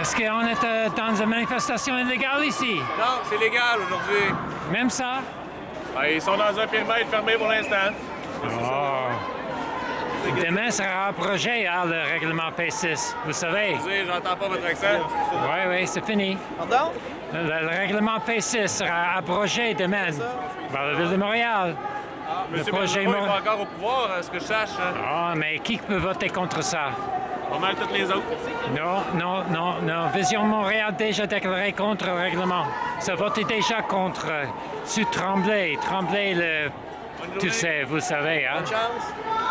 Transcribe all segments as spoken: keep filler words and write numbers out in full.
Est-ce qu'on est euh, dans une manifestation illégale ici? Non, c'est légal aujourd'hui. Même ça? Ah, ils sont dans un périmètre fermé pour l'instant. Oh. Demain sera abrogé, hein, le règlement P six, vous savez. Excusez, j'entends pas votre accent. Oui, oui, c'est fini. Pardon? Le, le règlement P six sera abrogé demain par la Ville de Montréal. Ah, le Monsieur projet Bellemare est Mor- pas encore au pouvoir, à ce que je sache. Hein. Ah, mais qui peut voter contre ça? Pas mal toutes les autres. Non, non, non, non. Vision Montréal a déjà déclaré contre le règlement. Ça votait déjà contre. euh, Sur Tremblay. Tremblay, le... Tu sais, vous savez, hein? Bonne chance.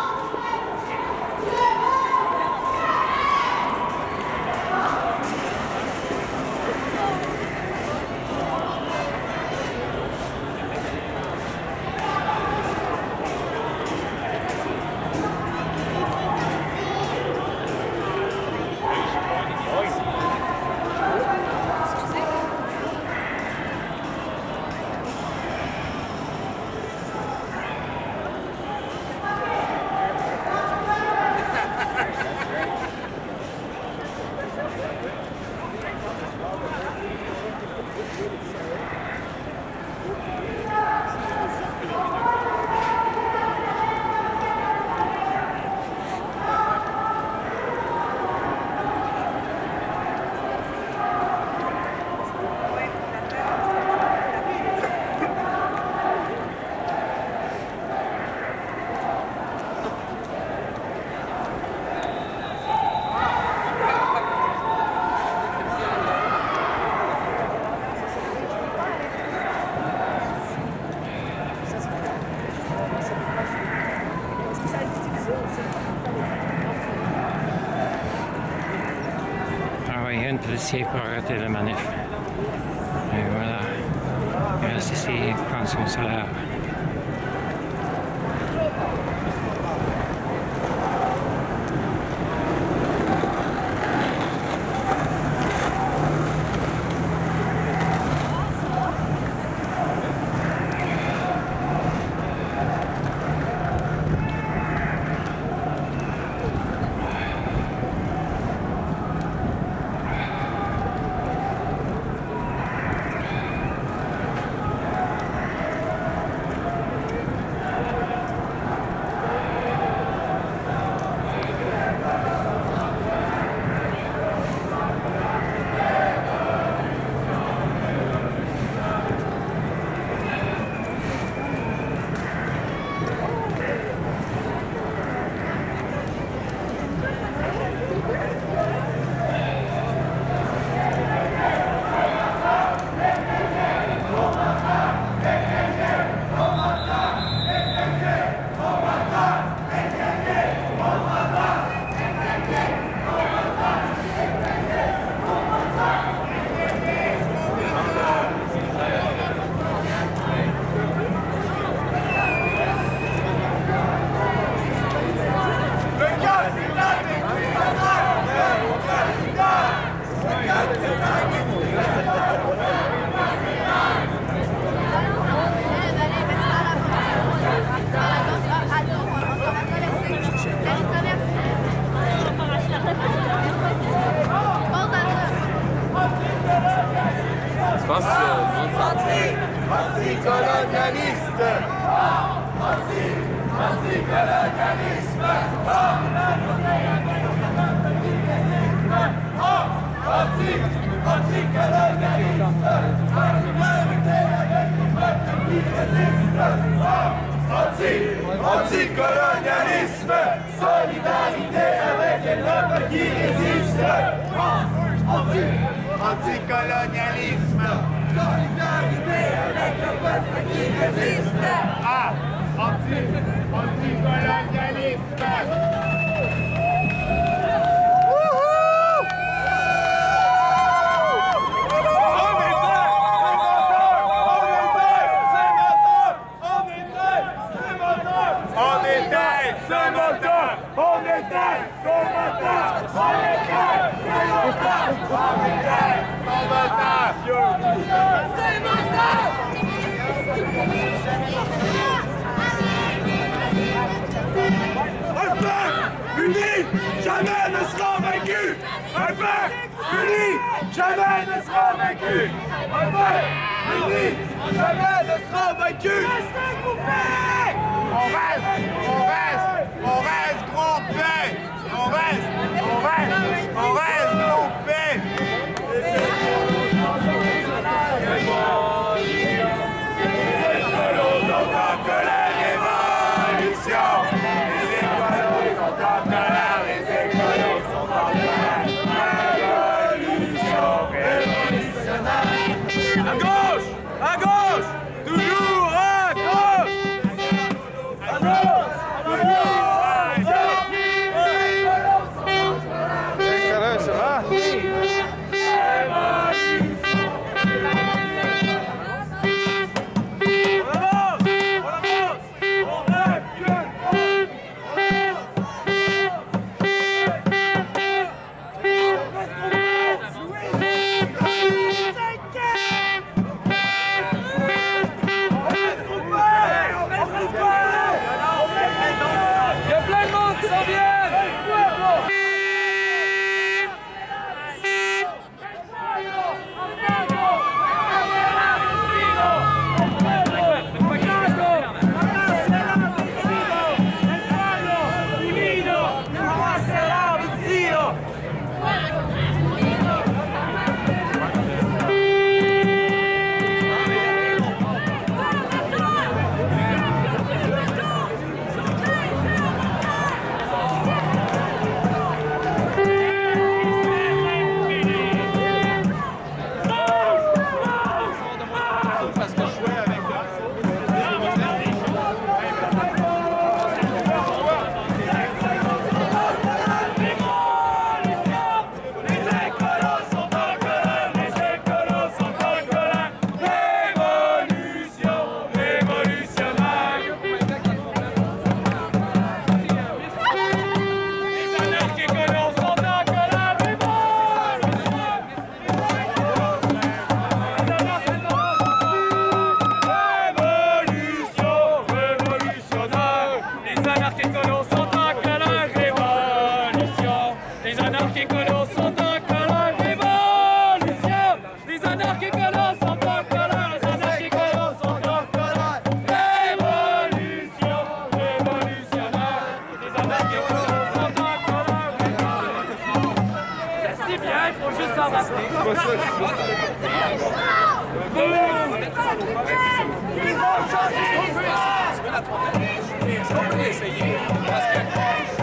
Ah oui, un policier pour arrêter la manif. Et voilà. Il reste ici, il prend son salaire. Je pense que Anticolonialiste! Anticolonialisme! Anticolonialisme! Solidarité avec les peuples qui résistent! Anticolonialisme! Solidarité avec le peuple qui résiste! Ah! Anti, anticolonialisme! Wouhou! On est prêts! C'est moteur! On est prêts! C'est moteur! On est prêts! C'est moteur! On est prêts! C'est moteur! On est prêts! C'est moteur! On est prêts! C'est moteur! C'est moteur! Un peuple uni jamais ne sera vaincu! Un peuple uni, jamais ne sera vaincu. Un peuple uni, jamais ne sera vaincu. Restez groupés. On reste, on reste, on reste groupés. On reste, on reste, on reste groupés. Les écolos sont contre la révolution. Les écolos sont contre la révolution. À gauche! À gauche! Toujours à gauche! À gauche! Toujours à gauche! Ça va? Ils ont changé l'histoire! On peut essayer, parce que